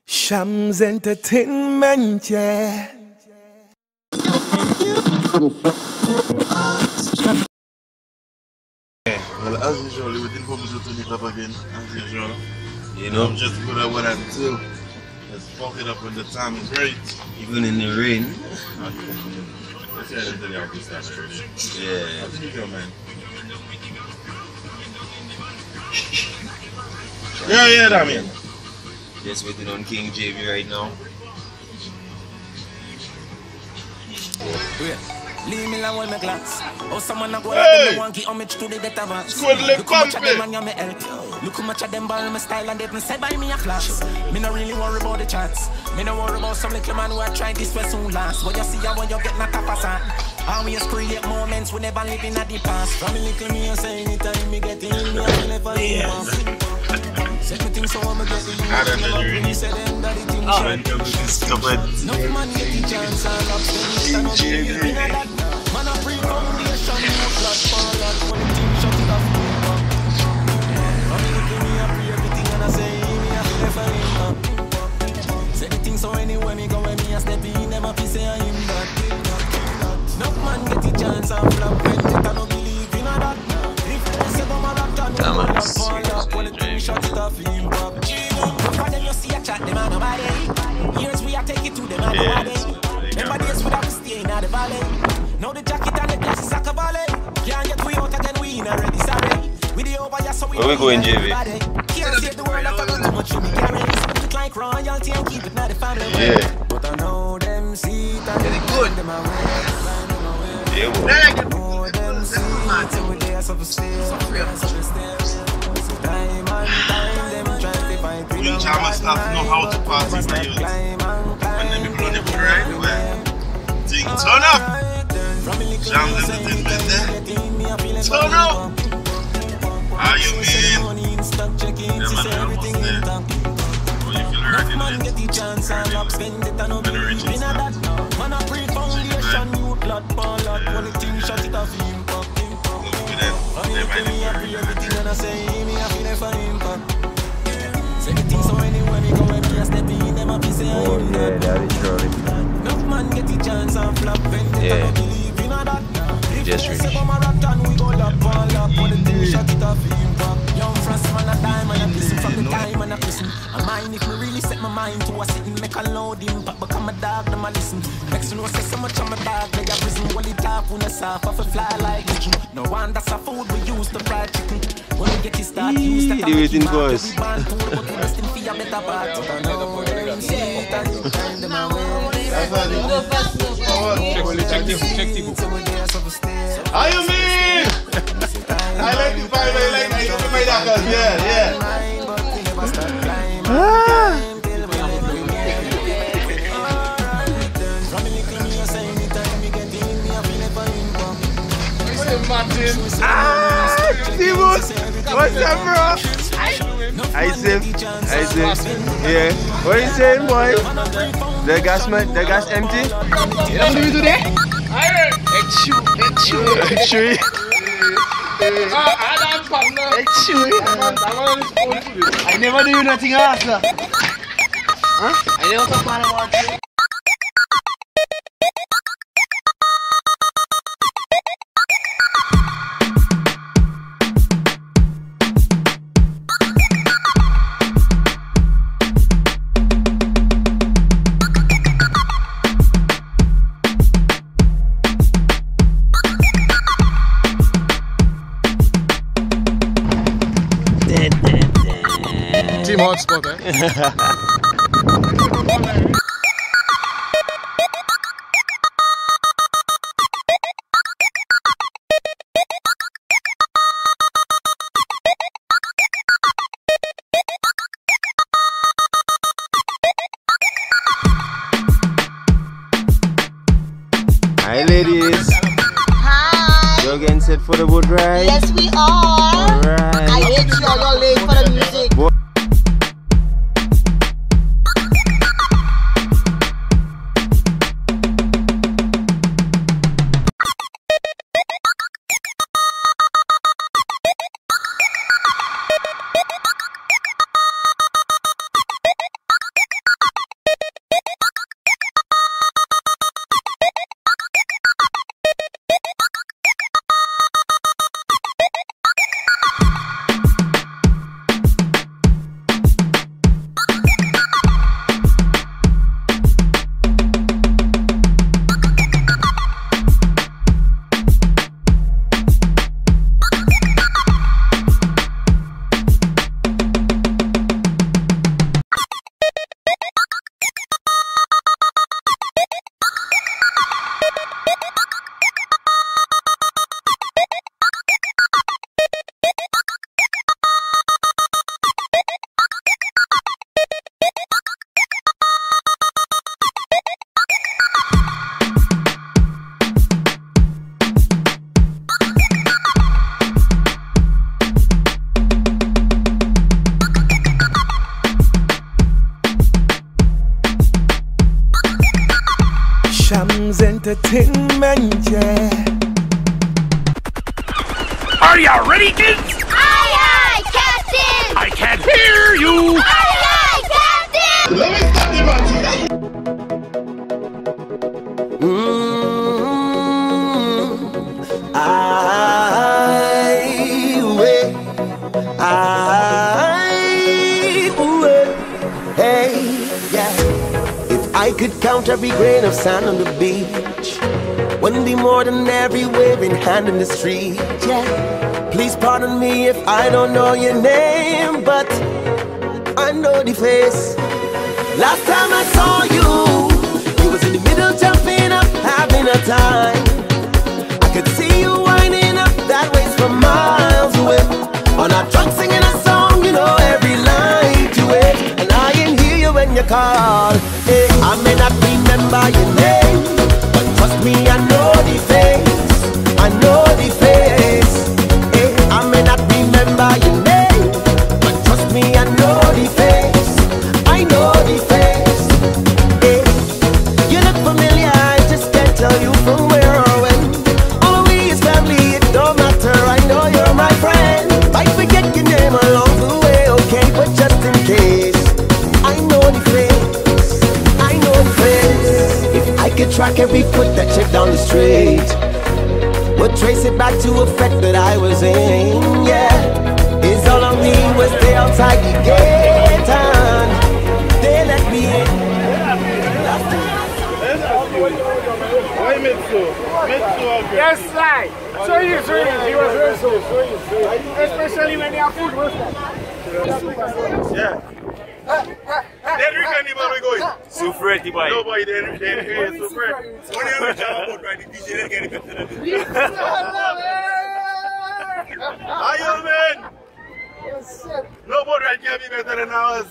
Shams Entertainment, yeah. Well, as usual, we waiting for me to turn it up again, as usual. You know, I'm just good at what I do. Let's fuck it up when the time is right. Even in the rain. Let's hear the out this time. Yeah. How you go, man? Yeah, that man. Just waiting on King JB right now. Leave me alone with my glass. Oh, someone a go like them want give homage to the better ones. Look how much of them and you me help. Look how much of them borrow my style and they say buy me a class. Me no really worry about the chats. Me no worry about some little man who a try this way soon last. But you see how when you get knocked up a always create moments we never live in at the past. From me little me and say anytime me get in me I never leave. Set me things so I'ma get the you say them that the thing no man get the chance and up then man a free foundation no blood fall out when the team shut it off. I'm looking me up everything and I say me I feel for him. Say the thing so anywhere me go when me a step in never fi say I'm that. No man get the chance and flop when they don't believe in that. If they say come a rock down no fall out when the team shut it off him pop. For them you see a chat them a nobody. Years we a take it to them a nobody. Remember days we have to stay in the valley. Now the jacket and the glasses are cavalry. Can't get we out again, we in already, sorry. With the over here, so we where we going, JV? Can't save the world after too much we carry. Split it like royalty and keep it not the family. Yeah. But I know them see it and they good. Them away. Yeah, know them see it and we there so for stay. Time and time, them try to find freedom. You must not know how to pass in the youth. And then people on the right way. Thing turn up! Shams Entertainment there. Turn up! How you mean? Yeah, man, I'm almost there. Well, you feel already lit. When you reach it, Man, I pray foundation, new blood, ball up, when the thing shut it off, impact. Everything and I say, me, I feel it for impact. Say the thing so anywhere me go, when me a step in, them a be say, oh, yeah, that is true. No man get the chance and flop when they don't believe in that. Just reach. We go up, ball up, when the thing shut it off, impact. Young frost man a dime and I listen from the time and I listen. I mind if me really set my mind to a sitting, make a loud impact, become a dog, them a listen. Next to know say so much on my dog, they a prison, while it talk when it's off, off a fly like chicken. No one that's a food we use to fry chicken. When we get it start, use that the waiting for us. How you mean? I like the vibe, I like my daughters, yeah. Timus! What's up, bro? I said, yeah. What are you saying, boy? The gas empty? You know what we do there? Chewy. I never do nothing else. Huh? I never talk about it. Team hotspot, eh? Hi, ladies. Hi. You're getting set for the boat ride? Yes, we are. Alright. I hate you. You're late for the music. Jams Entertainment, yeah. Are ya ready, kids? Aye, aye, Captain! I can't hear you! Aye, aye, Captain! Let me start the party. Hey, yeah. If I could count every grain of sand on the beach, wouldn't be more than every waving hand in the street, yeah. Please pardon me if I don't know your name, but I know the face. Last time I saw you, you was in the middle jumping up, having a time. I could see you winding up that waist from miles away. On our trunk singing a song, you know every line to it. And I can hear you when you call. Hey, I may not remember your name, but trust me, I know the face. I know the face. Hey, I may not remember your name, but trust me, I know the face. I know the face. Hey, you look familiar, I just can't tell you from where or when. All we is family, it don't matter, I know you're my friend. Might forget your name along the way, okay, but just in case, I know the face. I know the face. If I could track every foot that checked down the street, would trace it back to a fete that I was in, yeah. It's all on me was stay outside the gate and they let me in. Why Mitsu? Yes, slide. Show you. He was very so. Especially when you have food roasted. Yeah. Then we can even be going. So pretty boy. Nobody then here so fresh. When you reach out about right, the DJ they get it better than this. Ayo man. Nobody right can be better than ours.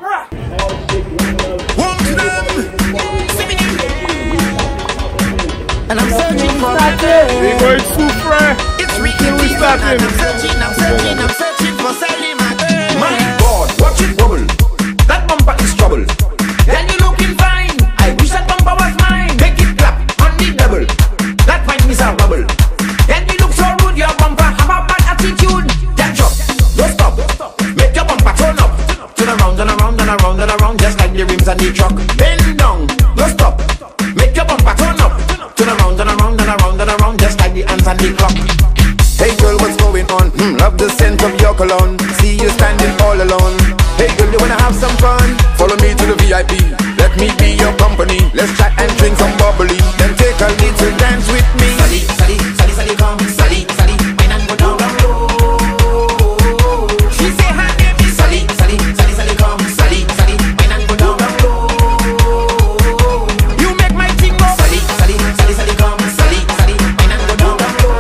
And I'm searching for We're going super. It's Ricky we start him. I'm searching for Sally, my girl. My God, watch it bubble. That bumper is trouble. Then you looking fine. I wish that bumper was mine. Make it clap on the double. That might miss a rubble. Then you look so rude, your bumper have a bad attitude. Catch up, don't stop. Make your bumper turn up. Turn around and around and around and around, just like the rims on the truck. Bend down, don't stop. Make your bumper turn up. Turn around and around and around and around, just like the hands on the clock. Hey girl, what's going on? Love the scent of your cologne. See you standing all alone. Hey girl, you wanna have some fun? Follow me to the VIP. Let me be your company. Let's chat and drink some bubbly. Then take a little dance with me. Sally, Sally, Sally, Sally, come. Sally, Sally, wine and go down, down low. She say her name is Sally, Sally, Sally, Sally, come. Sally, Sally, wine and go down, down low. You make my thing go. Sally, Sally, Sally, Sally, come. Sally, Sally, wine and go down, down low.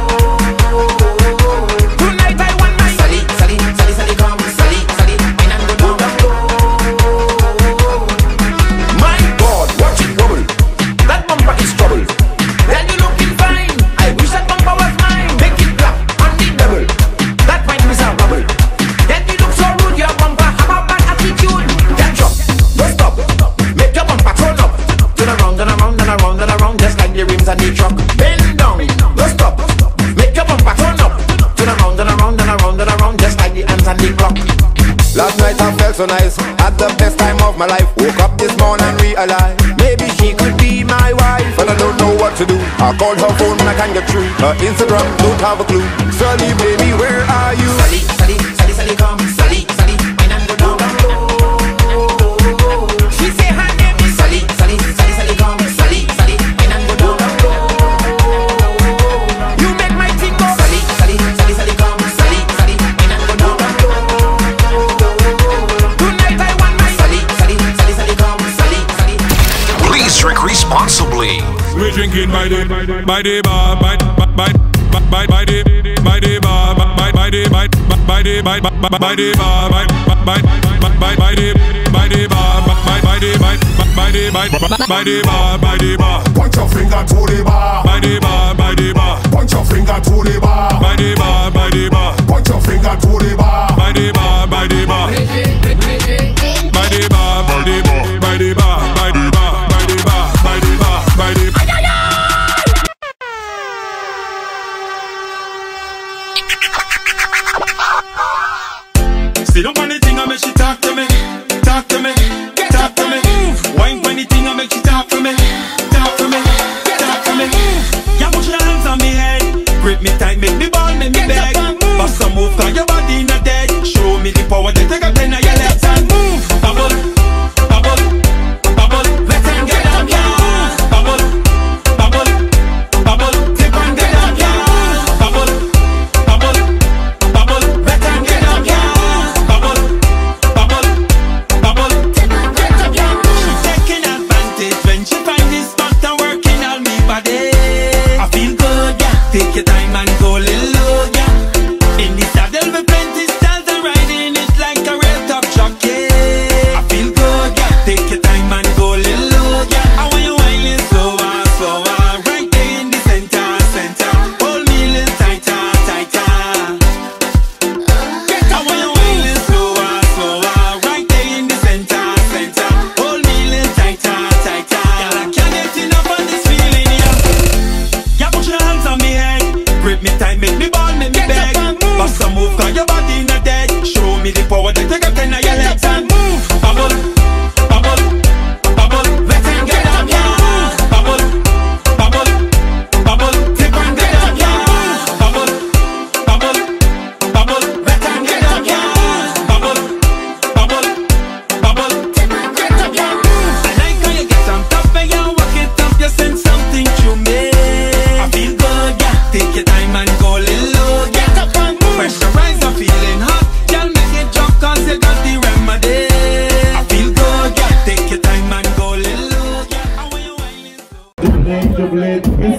Tonight I want my Sally, Sally, Sally, Sally, come. Sally, Sally, wine and go down, down low. My God, watch it bubble. That bumper is trouble. Then you looking fine. I wish that bumper was mine. Make it clap on the double. That might miss a rubble. Then you look so rude, your bumper have a bad attitude. Catch up, don't stop. Make your bumper turn up. Turn around and around and around and around, just like the rims on the truck. Bend down, don't stop. Make your bumper turn up. Turn around and around and around and around, just like the hands on the clock. Last night I felt so nice, had the best time of my life. Woke up this morning and realized maybe she could be my wife, and I don't know what to do. I called her phone and I can't get through. Her Instagram, don't have a clue. Sally, baby, where are you? Sally, Sally, Sally, Sally, come. Sally, Sally, wine and go down, down low. She say her name is Sally, Sally, Sally, Sally, come. Sally, Sally, wine and go down, down low. You make my thing go. Sally, Sally, Sally, Sally, come. Sally, Sally, wine and go down, down low. Tonight I want my Sally, Sally, Sally, Sally, come. Sally, Sally. Please drink responsibly. We're drinking by the bar, by the bar, by the bar, by the bar, by the bar. Point your finger to the bar. By the bar, by the bar. Point your finger to the bar. By the bar, by the bar. Point your finger to the bar. By the bar, by the bar. By the bar, by the bar, by the bar, by the bar, by the bar, by the bar, by the bar.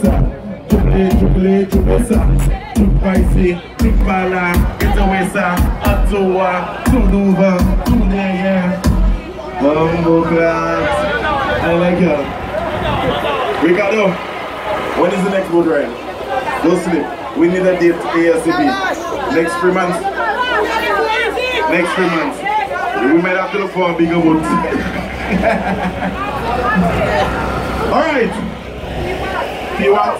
Triple Spicy, Bala, Get Away, sir. Atoa, Tunuva, Tunaya. Bumbo class. I like it. Ricardo, when is the next boat ride? Go sleep. We need a date ASAP. Next 3 months. Next 3 months. We might have to look for a bigger boat. Alright. P1.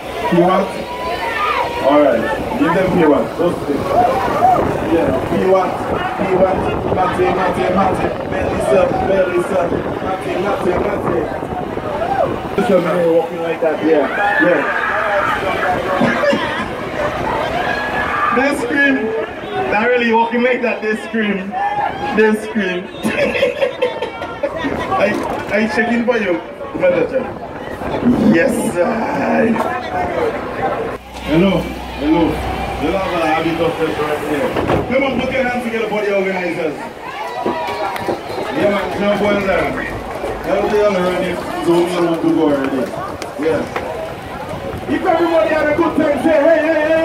Alright. Give them P1. Go sleep. Yeah. P1. Mate. Melissa. Mate. Listen, man, walking like that. Yeah. They scream. Not really walking like that. They scream. I checking for you. Yes, sir. Hello. You have a habit of this right here. Come on, put your hands together for the organizers. Yeah, man, jump well down. Everybody already don't know what to go already. Yeah. If everybody had a good time, say hey.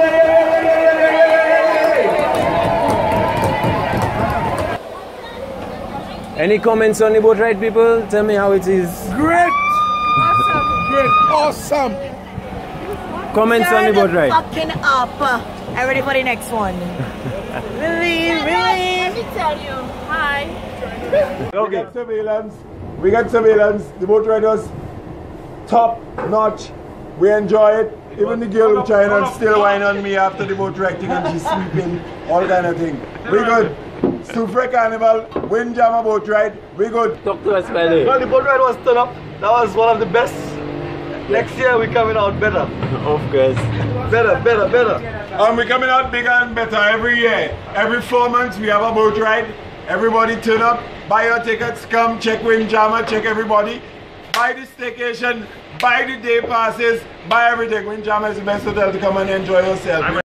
Any comments on the boat ride, people? Tell me how it is. Great! Awesome! Comments on the boat ride. Fucking up. I'm ready for the next one. Really? Let me tell you. Hi. Okay. We got surveillance. The boat ride was top notch. We enjoy it. Even the girl who trying to still whine on me after the boat ride thing and she's sleeping, all kind of thing. We good. Super Carnival, Windjammer boat ride. We good. Talk to us, Melly. Well, the boat ride was turn up. That was one of the best. Next year we're coming out better. Of course. Better. We're coming out bigger and better every year. Every 4 months we have a boat ride. Everybody turn up, buy your tickets, come check Windjammer, check everybody. Buy the staycation, buy the day passes, buy everything. Windjammer is the best hotel to come and enjoy yourself.